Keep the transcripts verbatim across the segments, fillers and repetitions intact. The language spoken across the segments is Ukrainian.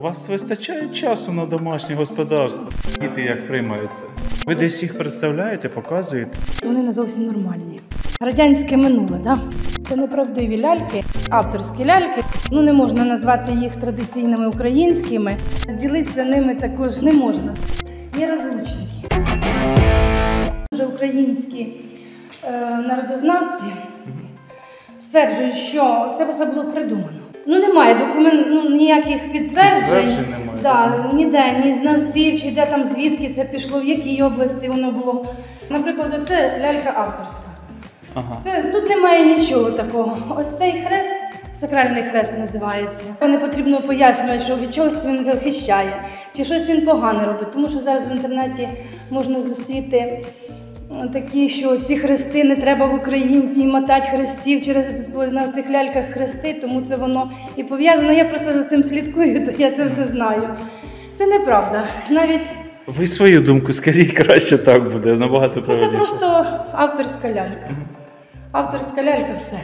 У вас вистачає часу на домашнє господарство? Діти як сприймаються? Ви десь їх представляєте, показуєте? Вони не зовсім нормальні. Радянське минуле, да? Це неправдиві ляльки, авторські ляльки. Ну, не можна назвати їх традиційними українськими. Ділитися ними також не можна. Є розлучники. Вже українські е, народознавці стверджують, що це все було придумано. Ну, немає документ, ну, ніяких підтверджень, немає, да, ніде, ні знавців, чи де там, звідки це пішло, в якій області воно було. Наприклад, оце лялька авторська. Ага. Це, тут немає нічого такого. Ось цей хрест, сакральний хрест називається. Не потрібно пояснювати, що від чогось він захищає, чи щось він погане робить, тому що зараз в інтернеті можна зустріти такі, що ці хрести не треба в українці мотати хрестів через на цих ляльках хрести, тому це воно і пов'язано. Я просто за цим слідкую, то я це все знаю. Це неправда. Навіть ви свою думку скажіть, краще так буде, набагато правильніше. Це просто авторська лялька. Авторська лялька все.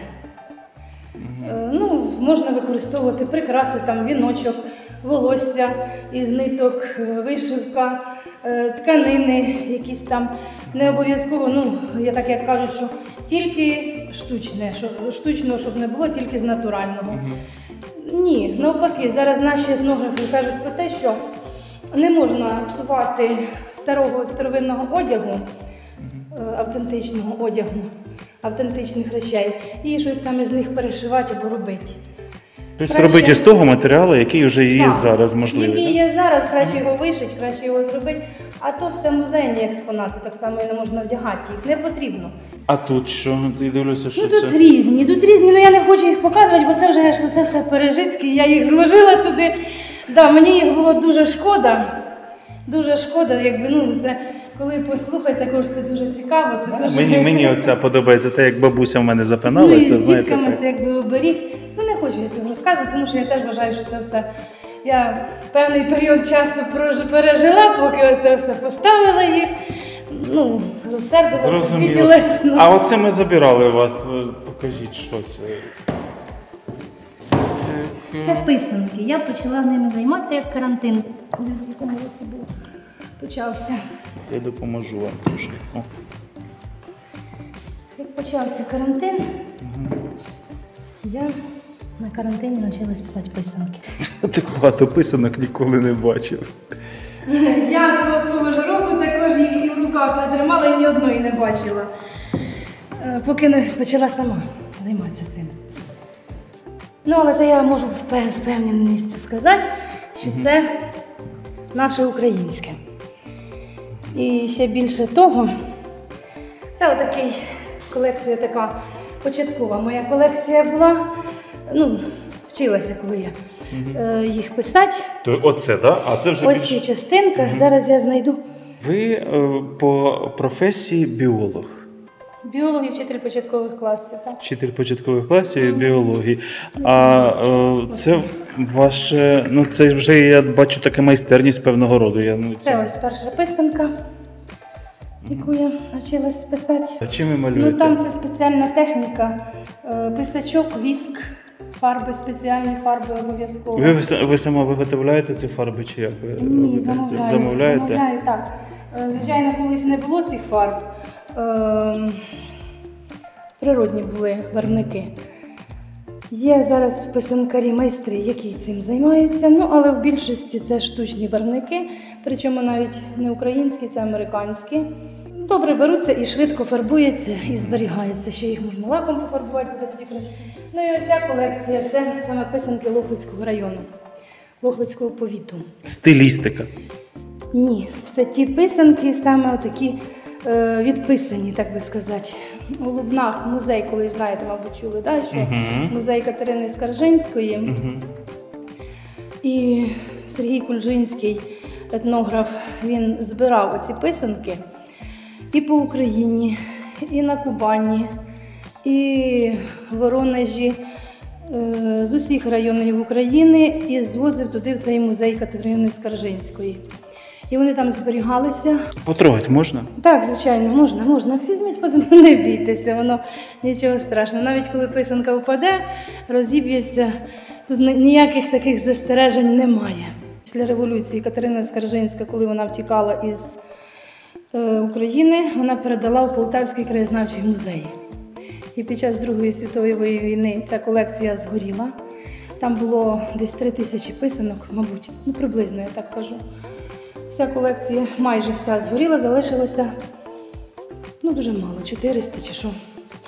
Ну, можна використовувати прикраси, там віночок, волосся із ниток, вишивка, тканини якісь там. Не обов'язково, ну, я так як кажуть, що тільки штучне, що, штучного, щоб не було, тільки з натурального. Uh-huh. Ні, навпаки, зараз наші етнографи кажуть про те, що не можна псувати старого старовинного одягу, uh-huh. автентичного одягу, автентичних речей, і щось там із них перешивати або робити. Тобто краще робити з того матеріалу, який вже є так, зараз можливий? Який є зараз, краще його вишити, краще його зробити. А то все музейні експонати, так само і не можна вдягати, їх не потрібно. А тут що? Я дивлюся, що ну, це? Тут різні, тут різні, але я не хочу їх показувати, бо це вже це все пережитки, я їх зложила туди. Да, мені їх було дуже шкода, дуже шкода, якби, ну, це, коли послухати, також це дуже цікаво. Це дуже... Мені, мені оця подобається, те, як бабуся в мене запиналася. Ну, і з дітками це якби оберіг. Ну, не хочу я цього розказувати, тому що я теж вважаю, що це все... Я певний період часу пережила, поки оце все поставила їх, ну, розсердилася, відділась. А оце ми забирали у вас, покажіть, що це. Це писанки. Я почала ними займатися, як карантин, коли в якому році був, почався. Я допоможу вам трошки. О. Як почався карантин, угу. я... На карантині навчилась писати писанки. Так багато писанок ніколи не бачив. Я до того ж року також їх в руках не тримала і ні одної не бачила. Поки не почала сама займатися цим. Ну, але це я можу з впевненістю сказати, що це наше українське. І ще більше того, це отакий колекція така початкова моя колекція була. Ну, вчилася, коли я е, їх писати. То оце, так? Да? А це вже ось більш... ці частинка. Угу. Зараз я знайду. Ви е, по професії біолог. Біолог і вчитель початкових класів, так. Вчитель початкових класів і біології. А е, це ваше, ну це вже, я бачу, таке майстерність певного роду. Я, ну, це... це ось перша писанка, яку я навчилась писати. А чим ви малюєте? Ну там це спеціальна техніка, е, писачок, віск. Фарби, спеціальні фарби обов'язково. Ви, ви сама виготовляєте ці фарби чи як? Ви Ні, замовляю. Замовляєте? Замовляю, так. Звичайно, колись не було цих фарб. Е, природні були барвники. Є зараз писанкарі, майстри, які цим займаються, ну, але в більшості це штучні барвники, причому навіть не українські, це американські. Добре беруться і швидко фарбується і зберігається. Ще їх можна лаком пофарбувати, буде тоді краще. Ну і оця колекція, це саме писанки Лохвицького району, Лохвицького повіту. Стилістика? Ні, це ті писанки, саме отакі е, відписані, так би сказати. У Лубнах музей, коли знаєте, мабуть, чули, да, що uh-huh. музей Катерини Скаржинської. Uh-huh. І Сергій Кульжинський, етнограф, він збирав оці писанки. І по Україні, і на Кубані, і в Воронежі, з усіх районів України, і звозив туди, в цей музей Катерини Скаржинської. І вони там зберігалися. Потрогати можна? Так, звичайно, можна, можна. Візьміть, не бійтеся, воно нічого страшного. Навіть коли писанка впаде, розіб'ється, тут ніяких таких застережень немає. Після революції Катерина Скаржинська, коли вона втікала із е, України, вона передала в Полтавський краєзнавчий музей. І під час Другої світової війни ця колекція згоріла. Там було десь три тисячі писанок, мабуть, ну приблизно, я так кажу. Вся колекція майже вся згоріла, залишилося ну, дуже мало, чотириста чи що.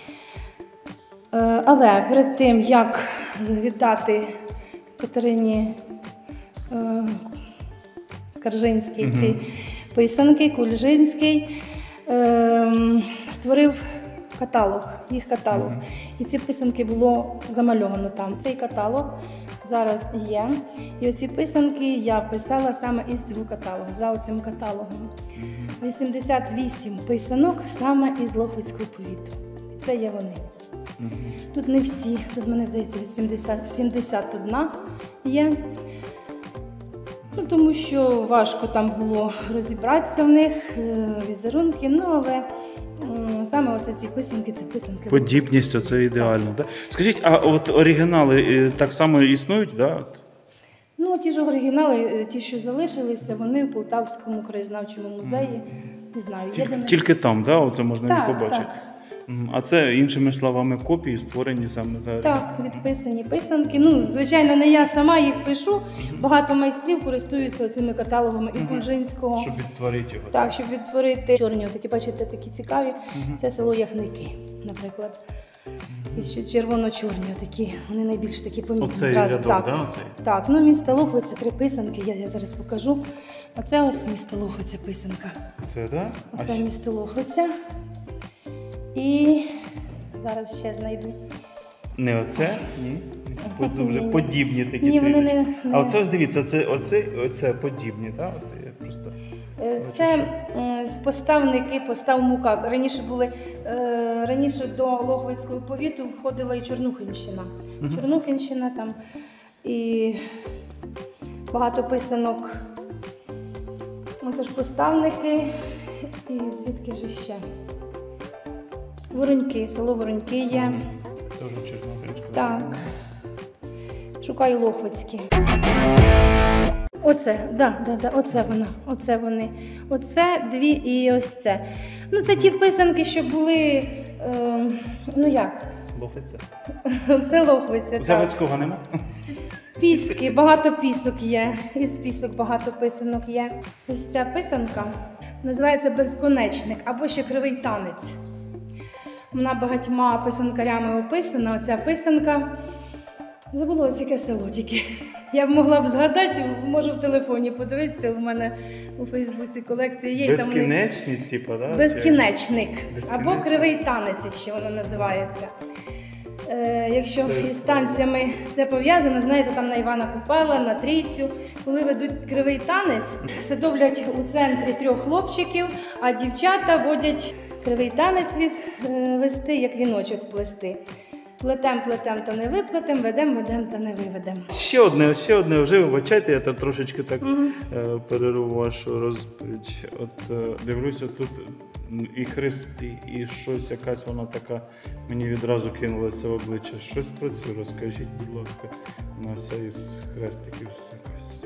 Е, але перед тим, як віддати Катерині е, Скаржинській mm-hmm. ці писанки, Кульжинський е, створив каталог, їх каталог. Mm-hmm. І ці писанки було замальовано там. Цей каталог зараз є. І оці писанки я писала саме із цього каталогу, за оцим каталогом. вісімдесят вісім писанок саме із Лохвицького повіту. І це є вони. Mm-hmm. Тут не всі, тут, мені здається, вісімдесят, сімдесят один є. Ну, тому що важко там було розібратися в них, візерунки, ну, але саме оце ці писанки, це писанки. Подібність, оце ідеально, так? Скажіть, а от оригінали так само існують, так? Ну, ті ж оригінали, ті, що залишилися, вони в Полтавському краєзнавчому музеї, не знаю. Тільки, не... тільки там, так? Оце можна так, їх побачити? Так. А це, іншими словами, копії, створені саме за... Так, відписані писанки. Ну, звичайно, не я сама їх пишу. Багато майстрів користуються цими каталогами і Кульжинського. Щоб відтворити його. Так, щоб відтворити. Чорні, такі, бачите, такі цікаві. Угу. Це село Яхники, наприклад. І ще червоно-чорні, такі, вони найбільш такі помітні. Оцей зразу. рядок, так, да, оцей? Так, ну місто Лохвиця, три писанки, я, я зараз покажу. Оце ось місто Лохвиця писанка. Це, так? Да? Оце місто Лохвиця. І зараз ще знайду. Не оце? Ні. Дуже подібні такі. Ні, вони не, не... А оце ось дивіться, це, оце, оце подібні, так? От я просто... Це поставники, постав Мукак. Раніше були, раніше до Лохвицького повіту входила і Чорнухинщина. Uh-huh. Чорнухинщина там і багато писанок. Оце ж поставники. І звідки ж ще? Вороньки, село Вороньки є. Теж Чорнухинська. Так. Шукаю Лохвицькі. Оце, да, да, да, оце вона, оце вони. Оце дві і ось це. Ну, це ті писанки, що були, е, ну як? Лохвиця. Це Лохвиця, так. Заводського нема? Піски, багато пісок є. Із пісок багато писанок є. Ось ця писанка називається «Безконечник» або ще «Кривий танець». Вона багатьма писанкарями описана. Оця писанка. Забула ось яке село тільки. Я б могла б згадати, можу в телефоні подивитися, у мене у Фейсбуці колекція є. Безкінечність, типу, так? Безкінечник. Або «Кривий танець» ще воно називається. Е, якщо із танцями це пов'язано, знаєте, там на Івана Купала, на Трійцю, коли ведуть кривий танець, сидовлять у центрі трьох хлопчиків, а дівчата водять кривий танець вести, як віночок плести. Плетем, плетем та не виплетем, ведем, ведем та не виведем. Ще одне, ще одне, вже вибачайте, я там трошечки так uh-huh. перерву вашу розповідь. От дивлюся, тут і хрести, і щось, якась вона така, мені відразу кинулася в обличчя. Щось про це розкажіть, будь ласка, вона вся із хрестиків якась.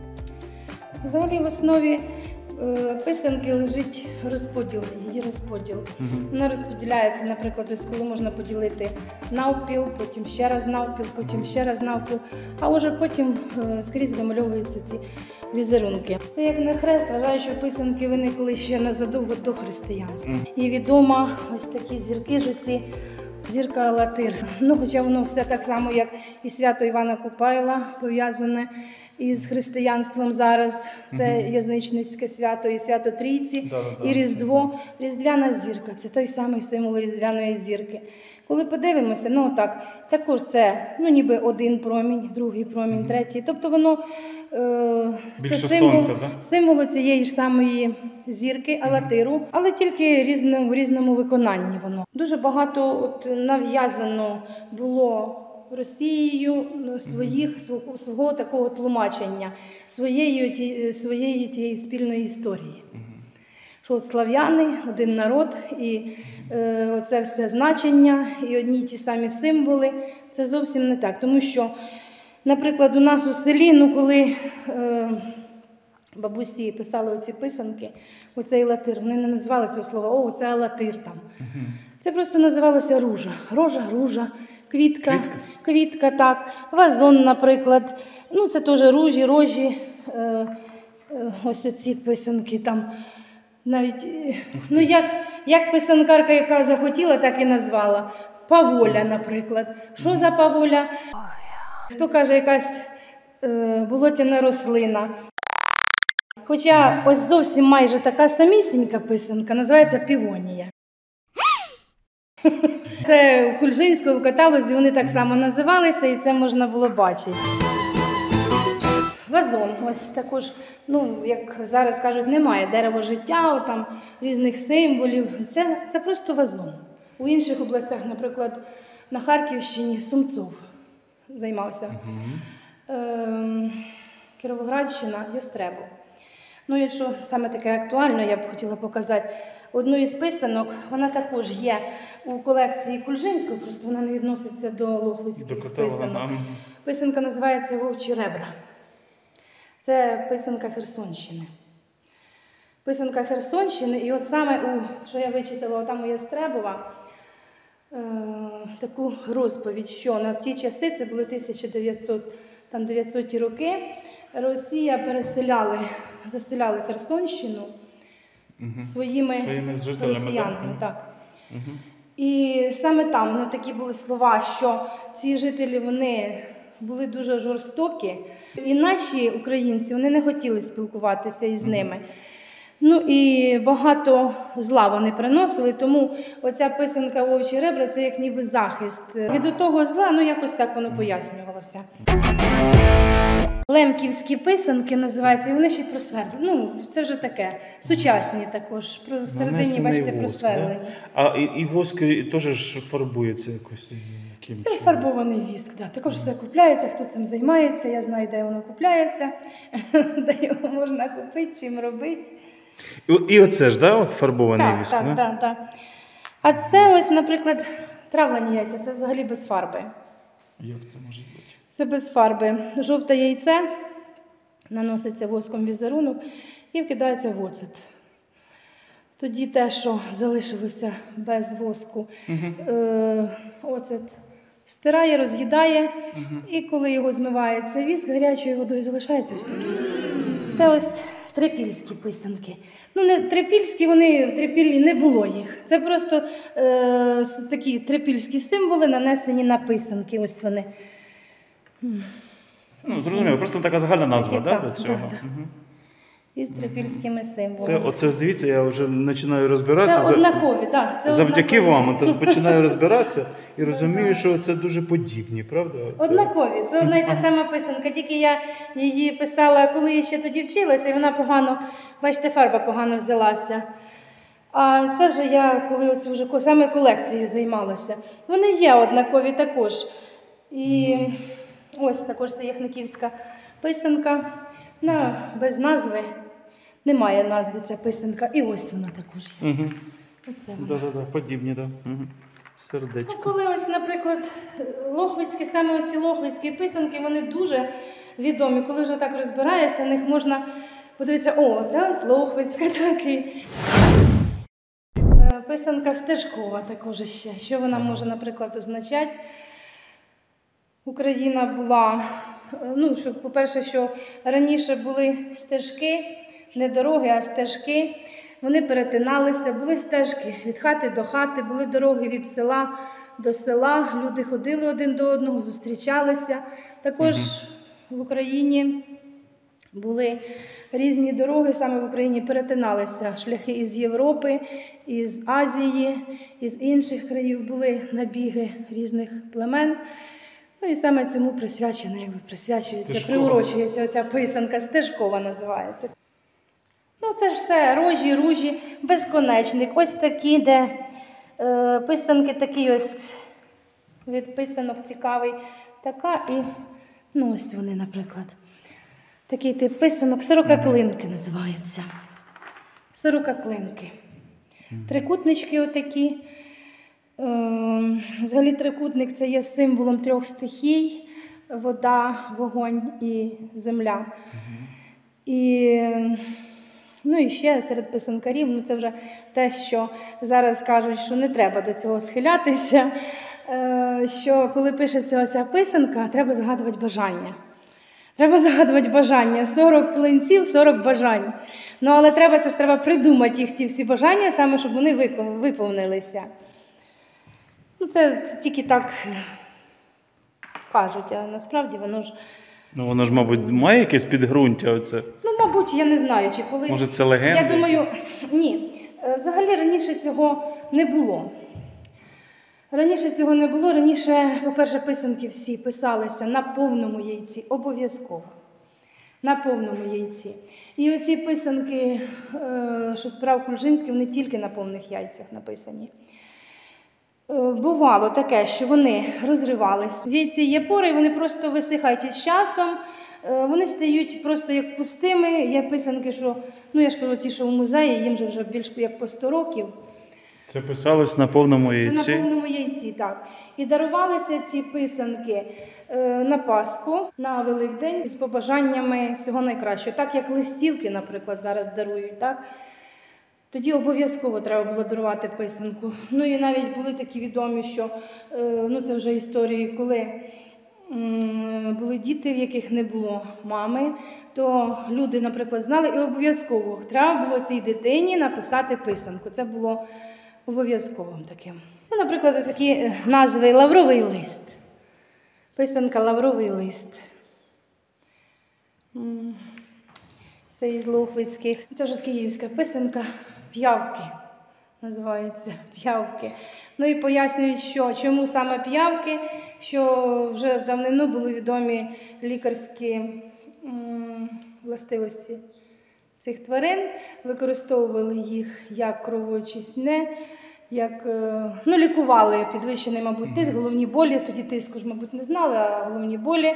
Взагалі в основі писанки лежить розподіл, її розподіл. Uh-huh. Вона розподіляється, наприклад, ось коли можна поділити навпіл, потім ще раз навпіл, потім ще раз навпіл, а вже потім е, скрізь вимальовуються ці візерунки. Це як на хрест, вважаю, що писанки виникли ще незадовго до християнства. Uh-huh. І відомо ось такі зірки ж оці, зірка Алатир. Ну, хоча воно все так само, як і свято Івана Купайла, пов'язане із християнством зараз. Це uh-huh. язичницьке свято, і свято Трійці, да, да, і Різдво. Різдвяна зірка – це той самий символ Різдвяної зірки. Коли подивимося, ну так, також це, ну ніби один промінь, другий промінь, uh-huh. третій. Тобто воно, е, це символ, сонця, да? символ цієї ж самої зірки, Алатиру, uh-huh. але тільки різно, в різному виконанні воно. Дуже багато от нав'язано було Росією своїх, свого, свого такого тлумачення, своєї, ті, своєї тієї спільної історії. Uh-huh. Що от слав'яни, один народ, і е, оце все значення, і одні ті самі символи, це зовсім не так. Тому що Наприклад, у нас у селі, ну коли е, бабусі писали оці писанки, оцей латир, вони не називали цього слова, о, це латир там. Угу. Це просто називалося ружа. Рожа, ружа, квітка, квітка, квітка так, вазон, наприклад. Ну, це теж ружі, рожі, е, е, ось оці писанки там. Навіть, ну як, як писанкарка, яка захотіла, так і назвала. Паволя, наприклад. Що за паволя? Хто каже, якась е, болотяна рослина. Хоча ось зовсім майже така самісінька писанка, називається півонія. Це в Кульжинську, в каталозі вони так само називалися, і це можна було бачити. Вазон, ось також, ну, як зараз кажуть, немає дерева життя, там різних символів. Це, це просто вазон. У інших областях, наприклад, на Харківщині Сумцов займався. Угу. Е, Кіровоградщина, Ястребов. Ну, якщо саме таке актуально, я б хотіла показати одну із писанок. Вона також є у колекції Кульжинської, просто вона не відноситься до лохвицьких писанок. Писанка називається «Вовчі ребра». Це писанка Херсонщини. Писанка Херсонщини, і от саме, у, що я вичитала там у Ястребова, е, таку розповідь, що на ті часи, це були тисяча дев'ятсоті роки, Росія переселяли, заселяли Херсонщину угу. своїми, своїми росіянами. Так. Угу. І саме там ну, такі були слова, що ці жителі, вони були дуже жорстокі. І наші українці, вони не хотіли спілкуватися із ними. Ну і багато зла вони приносили, тому оця писанка «Вовчі ребра» – це як ніби захист. Від того зла, ну якось так воно пояснювалося. Лемківські писанки називаються, і вони ще й просверлені. Ну, це вже таке, сучасні також, всередині, бачите, просверлені. Да? А і, і воск теж ж фарбується якось? Це чином? Фарбований віск, да. Також все купляється, хто цим займається, я знаю, де воно купляється, де його можна купити, чим робити. І, і оце ж, да, от фарбований так, віск? Так, да? так, так. А це ось, наприклад, травлені яйця, це взагалі без фарби. Як це може бути? Це без фарби. Жовте яйце, наноситься воском візерунок і вкидається в оцет. Тоді те, що залишилося без воску, угу. е, оцет стирає, роз'їдає, угу. і коли його змивається віск, гарячою водою залишається ось такий. Це ось трипільські писанки. Ну, не трипільські, вони в Трипіллі не було їх. Це просто е, такі трипільські символи, нанесені на писанки. Ось вони. Ну, зрозуміло, просто така загальна назва, так, да, до цього? Да, да. Угу. Із трипільськими символами. Це, оце, дивіться, я вже починаю розбиратися. Це однакові, так. Да, завдяки вам, то починаю розбиратися і розумію, що це дуже подібні, правда? Це... Однакові. Це одна й та сама писанка, тільки я її писала, коли я ще тоді вчилася, і вона погано, бачите, фарба погано взялася. А це вже я, коли оцю вже саме колекцією займалася. Вони є однакові також. І mm. ось також це яхниківська писанка. Вона без назви, немає назви ця писанка. І ось вона також є. Угу. Оце вона. Да, да, да, подібні, так. Да. Угу. Сердечко. Ну, коли ось, наприклад, лохвицькі, саме ці лохвицькі писанки, вони дуже відомі. Коли вже так розбираєшся, в них можна подивитися, о, це ось лохвицька такий. Писанка стежкова також ще. Що вона може, наприклад, означати? Україна була, ну, що, по-перше, що раніше були стежки, не дороги, а стежки. Вони перетиналися, були стежки від хати до хати, були дороги від села до села. Люди ходили один до одного, зустрічалися. Також угу. в Україні були різні дороги, саме в Україні перетиналися шляхи із Європи, із Азії, із інших країв були набіги різних племен. Ну і саме цьому присвячена, якби присвячується, Стежкова. приурочується оця писанка, стежкова називається. Ну це ж все, рожі, ружі, безконечник. Ось такі, де е, писанки такий ось від писанок цікавий. Така і, ну ось вони, наприклад. Такий тип писанок, сорокаклинки називаються. Сорокаклинки. Трикутнички отакі. Взагалі трикутник – це є символом трьох стихій. вода, вогонь і земля. І, ну і ще серед писанкарів, ну це вже те, що зараз кажуть, що не треба до цього схилятися, що коли пишеться оця писанка, треба згадувати бажання. Треба загадувати бажання. сорок клинців, сорок бажань. Ну, але треба, це ж треба придумати їх, ті всі бажання, саме, щоб вони виповнилися. Ну, це тільки так кажуть, а насправді воно ж... Ну, воно ж, мабуть, має якесь підґрунтя оце? Ну, мабуть, я не знаю, чи колись... Може, це легенда? Я думаю, ні. Взагалі, раніше цього не було. Раніше цього не було. Раніше, по-перше, писанки всі писалися на повному яйці, обов'язково. На повному яйці. І оці писанки, що справ Кульжинський, вони тільки на повних яйцях написані. Бувало таке, що вони розривались. В яйці є пори, і вони просто висихають із часом. Вони стають просто як пустими. Є писанки, що, ну я ж кажу, ті, що в музеї, їм же вже більш як по сто років. Це писалось на повному яйці? Це на повному яйці, так. І дарувалися ці писанки на Пасху, на Великдень, з побажаннями всього найкращого. Так, як листівки, наприклад, зараз дарують, так? Тоді обов'язково треба було дарувати писанку. Ну і навіть були такі відомі, що, ну це вже історії, коли були діти, в яких не було мами, то люди, наприклад, знали, і обов'язково треба було цій дитині написати писанку. Це було обов'язковим таким. Ну, наприклад, такі назви «Лавровий лист». Писанка «Лавровий лист». Це із Лохвицьких. Це вже київська писанка «П'явки». Називається «П'явки». Ну і пояснюють, що, чому саме п'явки, що вже в давнину були відомі лікарські м, властивості цих тварин, використовували їх як кровоочисне, як, ну, лікували підвищений, мабуть, тиск, головні болі, тоді тиску ж, мабуть, не знали, а головні болі.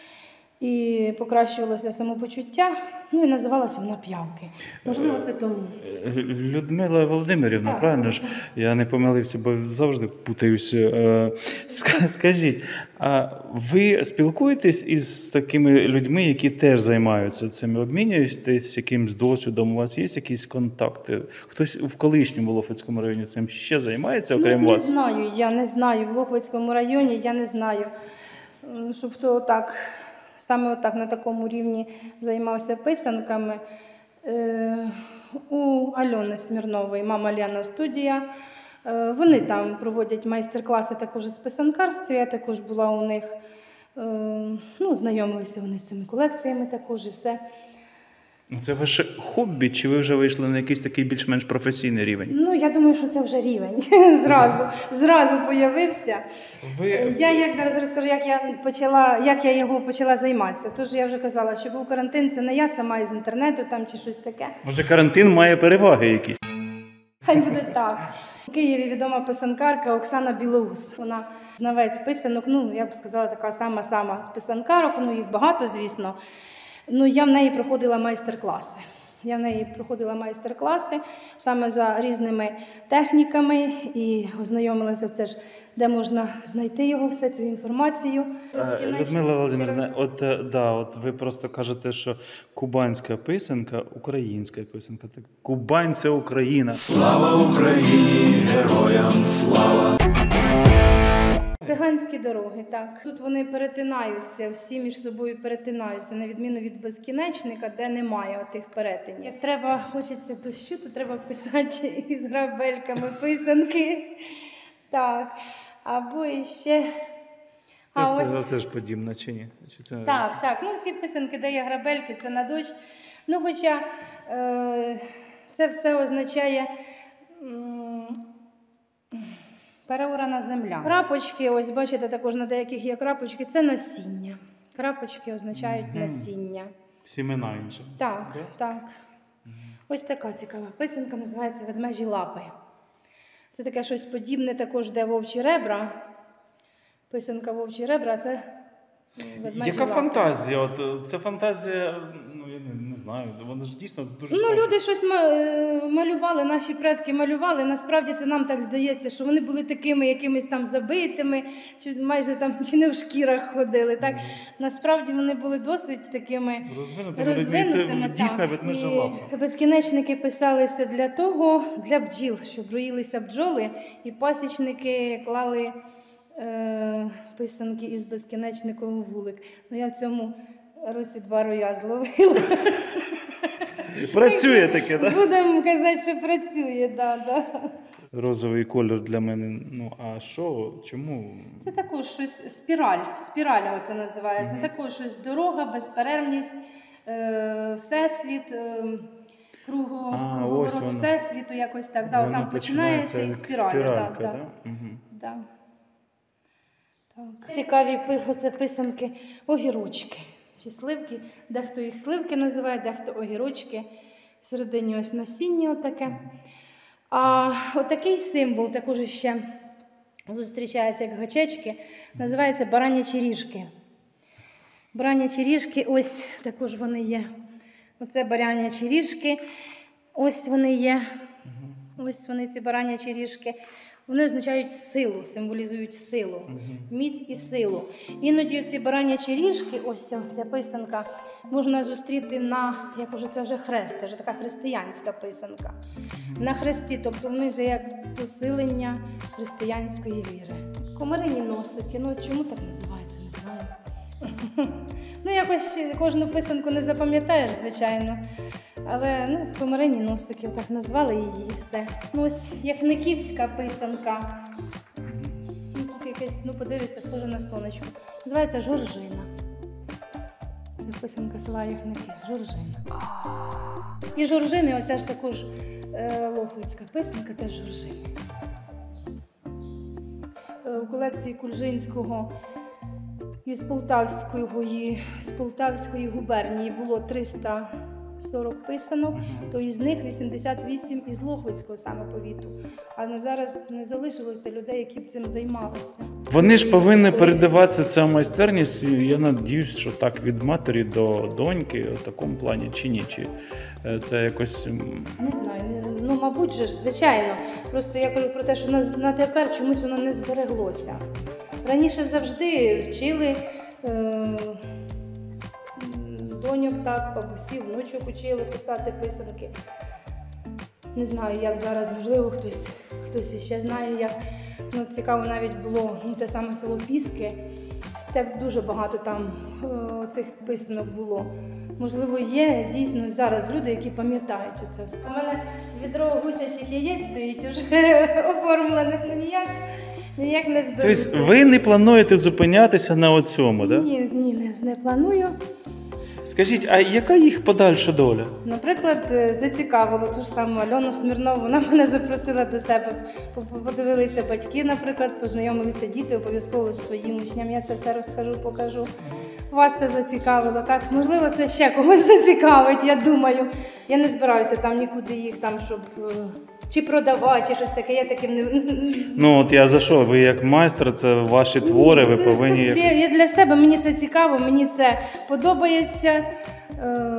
І покращувалося самопочуття, ну і називалася вона «П'явки». Можливо, це тому. Людмила Володимирівна, так, правильно ж? Я не помилився, бо завжди путаюся. Скажіть, а ви спілкуєтесь із такими людьми, які теж займаються цим? Обмінюєтесь якимсь досвідом? У вас є якісь контакти? Хтось в колишньому Лохвицькому районі цим ще займається, окрім ну, вас? Не знаю, я не знаю. В Лохвицькому районі я не знаю, щоб хто так... Саме отак на такому рівні займався писанками. Е, у Альони Смірнової, мама Ляна студія. Е, вони там проводять майстер-класи також з писанкарства. Я також була у них, е, ну, знайомилися вони з цими колекціями також і все. Це ваше хобі, чи ви вже вийшли на якийсь такий більш-менш професійний рівень? Ну, я думаю, що це вже рівень. Зразу, зразу появився. Ви... Я як зараз розкажу, як я почала, як я його почала займатися. Тож я вже казала, що був карантин, це не я сама із інтернету там чи щось таке. Може, карантин має переваги якісь? Хай буде так. У Києві відома писанкарка Оксана Білоус. Вона знавець писанок, ну, я б сказала, така сама-сама з писанкарок, ну, їх багато, звісно. Ну, я в неї проходила майстер-класи. Я в неї проходила майстер-класи саме за різними техніками і ознайомилася, це ж, де можна знайти його, все, цю інформацію. Людмила Володимирівна, от, да, от ви просто кажете, що кубанська писанка – українська писанка. Так, Кубань – це Україна. Слава Україні, героям слава! Циганські дороги, так. Тут вони перетинаються, всі між собою перетинаються, на відміну від безкінечника, де немає тих перетинів. Як треба, хочеться дощу, то треба писати із грабельками писанки. Так. Або іще... А це, ось... це ж подібно, чи ні? Чи це... Так, так. Ну, всі писанки, де є грабельки, це на дощ. Ну, хоча е... це все означає... переорана земля. Крапочки, ось бачите, також на деяких є крапочки, це насіння. Крапочки означають mm-hmm. насіння. Сімена інше. Так, okay. так. Mm-hmm. Ось така цікава писанка, називається «Ведмежі лапи». Це таке щось подібне, також де вовчі ребра. Писанка «Вовчі ребра», а це ведмежі Яка лапи. фантазія? От, це фантазія, ну я не, не знаю. Вони ж дійсно дуже Ну, схожі. люди щось ма- малювали, наші предки малювали. Насправді це нам так здається, що вони були такими якимись там забитими, чи майже там чи не в шкірах ходили. Так? Насправді вони були досить такими Розвинутими, розвинутими. це дійсно так. ведмежа І лапа. безкінечники писалися для того, для бджіл, щоб роїлися бджоли, і пасічники клали е, писанки із безкінечником в вулик. Ну, я в цьому році два роя зловила. Працює таке, так? Да? Будемо казати, що працює, да, да. Розовий кольор для мене. Ну, а що? Чому? Це також щось, спіраль, спіраль це називається. Мгм. Також щось дорога, безперервність, е, всесвіт, е, кругу, А, круговорот ось воно. всесвіту, якось так. Да, Воно там починається і як спіраль. спіралька, Да, да. да? Мгм. Да. Так. Цікаві пи- оце писанки огірочки чи сливки. Дехто їх сливки називає, дехто огірочки. Всередині ось насіння отаке. А отакий символ також ще зустрічається, як гачечки, називається баранячі ріжки. Баранячі ріжки, ось також вони є. Оце баранячі ріжки, ось вони є. Ось вони, ці баранячі ріжки. Вони означають силу, символізують силу, міць і силу. Іноді ці баранячі ріжки, ось ця писанка, можна зустріти на, як уже це вже хрест, це вже така християнська писанка. На хресті, тобто вони це як посилення християнської віри. Комарині носики, ну чому так називається, не знаю. Ну якось кожну писанку не запам'ятаєш, звичайно. Але ну, комарині носики, так назвали її і все. Ну ось яхниківська писанка. Ну, тут якесь, ну подивишся, схоже на сонечко. Називається жоржина. Це писанка села Яхники. Жоржина. І жоржини, оця ж також е, лохвицька писанка, теж жоржини. Е, у колекції Кульжинського із Полтавської, з Полтавської губернії було триста сорок писанок, то із них вісімдесят вісім із Лохвицького саме повіту. А на зараз не залишилося людей, які б цим займалися. Вони ж повинні передаватися ця майстерність, і я надіюсь, що так від матері до доньки в такому плані чи ні, чи е, це якось. м, Не знаю, не- ну мабуть же ж, звичайно. Просто я кажу про те, що на, на тепер чомусь воно не збереглося. Раніше завжди вчили е, м, доньок, так, бабусів, внучок учили писати писанки. Не знаю, як зараз, можливо, хтось, хтось іще знає, як. Ну, цікаво навіть було ну, те саме село Піски. Так дуже багато там е, цих писанок було. Можливо, є дійсно зараз люди, які пам'ятають оце все. У мене відро гусячих яєць стоїть уже оформлених, ну ніяк, ніяк не зберуся. Тобто ви не плануєте зупинятися на оцьому, так? Да? Ні, ні, не, не планую. Скажіть, а яка їх подальша доля? Наприклад, е, зацікавило ту ж саму Альону Смірнову, вона мене запросила до себе. По- Подивилися батьки, наприклад, познайомилися діти, обов'язково з своїм учням. Я це все розкажу, покажу. Вас це зацікавило, так? Можливо, це ще когось зацікавить, я думаю. Я не збираюся там нікуди їх там, щоб е, чи продавати, чи щось таке. Я таким не... Ну от я за що? Ви як майстер, це ваші твори, ви Ні, це- повинні. Це, як- для, я для себе, мені це цікаво, мені це подобається. Е,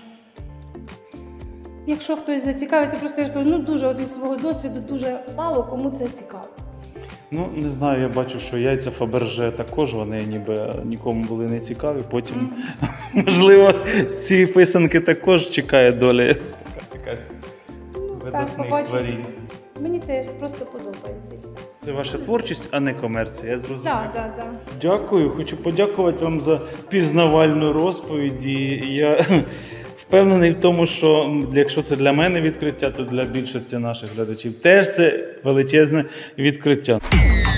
якщо хтось зацікавиться, просто я ж кажу, ну дуже от із свого досвіду дуже мало кому це цікаво. Ну, не знаю, я бачу, що яйця Фаберже також вони ніби нікому були не цікаві. Потім, можливо, ці писанки також чекає доля така, якась Ну, так, видатних побачимо. творінь. Мені це просто подобається і все. Це ваша творчість, а не комерція, я зрозумів. Так, так, так. Дякую, хочу подякувати вам за пізнавальну розповідь. І я впевнений в тому, що м, якщо це для мене відкриття, то для більшості наших глядачів теж це величезне відкриття.